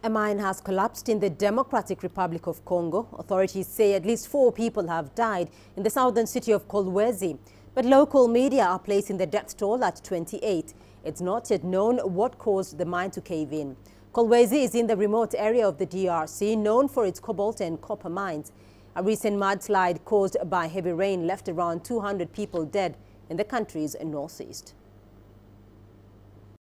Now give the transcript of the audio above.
A mine has collapsed in the Democratic Republic of Congo. Authorities say at least 4 people have died in the southern city of Kolwezi. But local media are placing the death toll at 28. It's not yet known what caused the mine to cave in. Kolwezi is in the remote area of the DRC, known for its cobalt and copper mines. A recent mudslide caused by heavy rain left around 200 people dead in the country's northeast.